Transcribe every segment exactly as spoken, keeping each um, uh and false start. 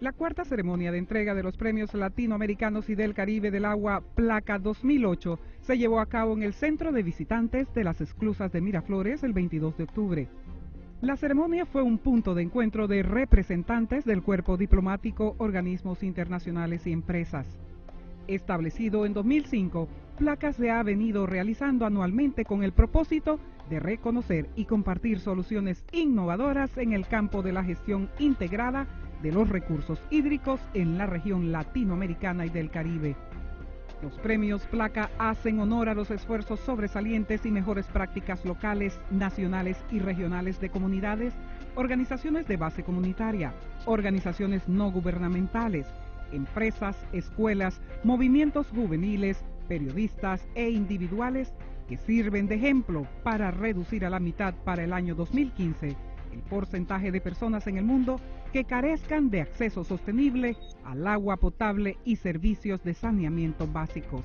La cuarta ceremonia de entrega de los premios latinoamericanos y del Caribe del Agua Placa dos mil ocho se llevó a cabo en el Centro de Visitantes de las Esclusas de Miraflores el veintidós de octubre. La ceremonia fue un punto de encuentro de representantes del cuerpo diplomático, organismos internacionales y empresas. Establecido en dos mil cinco, Placa se ha venido realizando anualmente con el propósito de reconocer y compartir soluciones innovadoras en el campo de la gestión integrada de los recursos hídricos en la región latinoamericana y del Caribe. Los premios Placa hacen honor a los esfuerzos sobresalientes y mejores prácticas locales, nacionales y regionales de comunidades, organizaciones de base comunitaria, organizaciones no gubernamentales, empresas, escuelas, movimientos juveniles, periodistas e individuales que sirven de ejemplo para reducir a la mitad para el año dos mil quince el porcentaje de personas en el mundo que carezcan de acceso sostenible al agua potable y servicios de saneamiento básicos.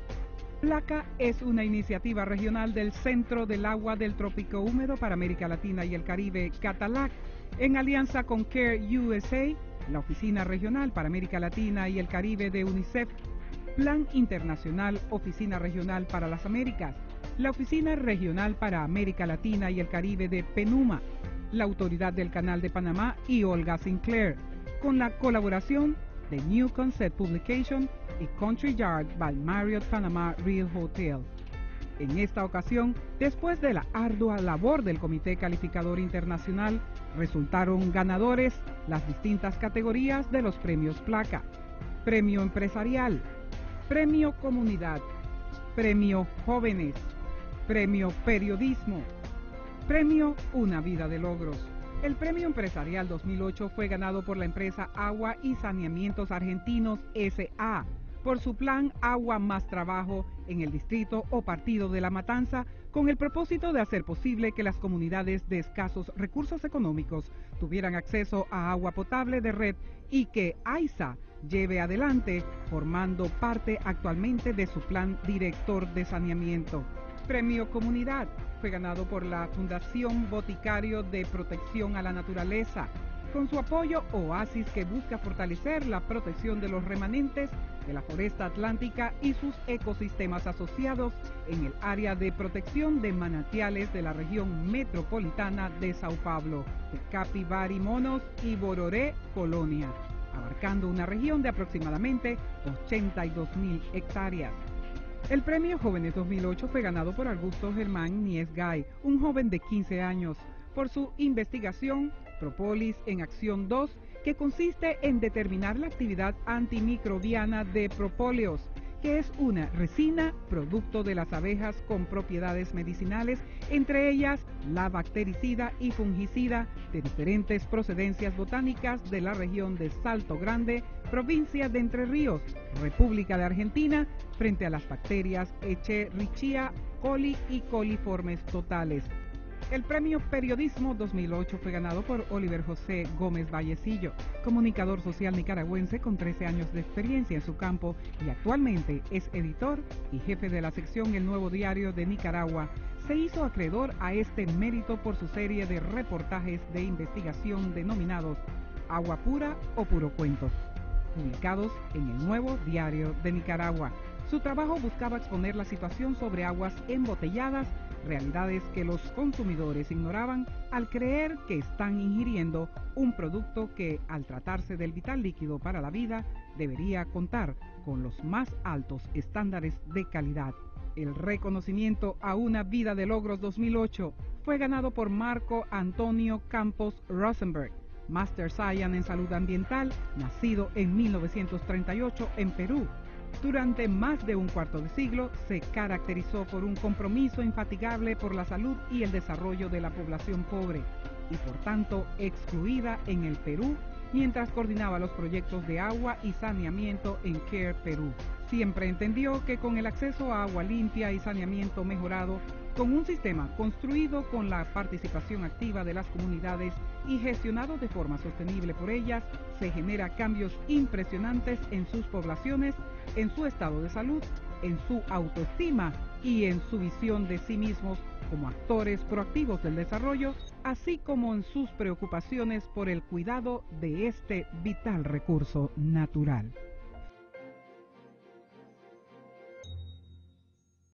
Placa es una iniciativa regional del Centro del Agua del Trópico Húmedo para América Latina y el Caribe, CATALAC, en alianza con CARE U S A, la Oficina Regional para América Latina y el Caribe de UNICEF, Plan Internacional Oficina Regional para las Américas, la Oficina Regional para América Latina y el Caribe de PENUMA, la Autoridad del Canal de Panamá y Olga Sinclair, con la colaboración de New Concept Publication y Country Yard by Marriott Panama Real Hotel. En esta ocasión, después de la ardua labor del Comité Calificador Internacional, resultaron ganadores las distintas categorías de los premios Placa: Premio Empresarial, Premio Comunidad, Premio Jóvenes, Premio Periodismo, Premio Una Vida de Logros. El Premio Empresarial dos mil ocho fue ganado por la empresa Agua y Saneamientos Argentinos S A por su plan Agua más Trabajo en el distrito o partido de La Matanza, con el propósito de hacer posible que las comunidades de escasos recursos económicos tuvieran acceso a agua potable de red y que AISA lleve adelante, formando parte actualmente de su plan director de saneamiento. Premio Comunidad fue ganado por la Fundación Boticario de Protección a la Naturaleza, con su apoyo Oasis, que busca fortalecer la protección de los remanentes de la foresta atlántica y sus ecosistemas asociados en el área de protección de manantiales de la región metropolitana de Sao Paulo, de Capibari Monos y Bororé Colonia, abarcando una región de aproximadamente ochenta y dos mil hectáreas. El Premio Jóvenes dos mil ocho fue ganado por Augusto Germán Niesgay, un joven de quince años, por su investigación Propolis en Acción dos, que consiste en determinar la actividad antimicrobiana de propóleos, que es una resina producto de las abejas con propiedades medicinales, entre ellas la bactericida y fungicida de diferentes procedencias botánicas de la región de Salto Grande, provincia de Entre Ríos, República de Argentina, frente a las bacterias Escherichia coli y coliformes totales. El Premio Periodismo dos mil ocho fue ganado por Oliver José Gómez Vallecillo, comunicador social nicaragüense con trece años de experiencia en su campo y actualmente es editor y jefe de la sección El Nuevo Diario de Nicaragua. Se hizo acreedor a este mérito por su serie de reportajes de investigación denominados Agua Pura o Puro Cuento, publicados en El Nuevo Diario de Nicaragua. Su trabajo buscaba exponer la situación sobre aguas embotelladas, realidades que los consumidores ignoraban al creer que están ingiriendo un producto que, al tratarse del vital líquido para la vida, debería contar con los más altos estándares de calidad. El reconocimiento a Una Vida de Logros dos mil ocho fue ganado por Marco Antonio Campos Rosenberg, Master Science en Salud Ambiental, nacido en mil novecientos treinta y ocho en Perú. Durante más de un cuarto de siglo se caracterizó por un compromiso infatigable por la salud y el desarrollo de la población pobre y por tanto excluida en el Perú, mientras coordinaba los proyectos de agua y saneamiento en CARE Perú. Siempre entendió que con el acceso a agua limpia y saneamiento mejorado, con un sistema construido con la participación activa de las comunidades y gestionado de forma sostenible por ellas, se genera cambios impresionantes en sus poblaciones, en su estado de salud, en su autoestima y en su visión de sí mismos como actores proactivos del desarrollo, así como en sus preocupaciones por el cuidado de este vital recurso natural.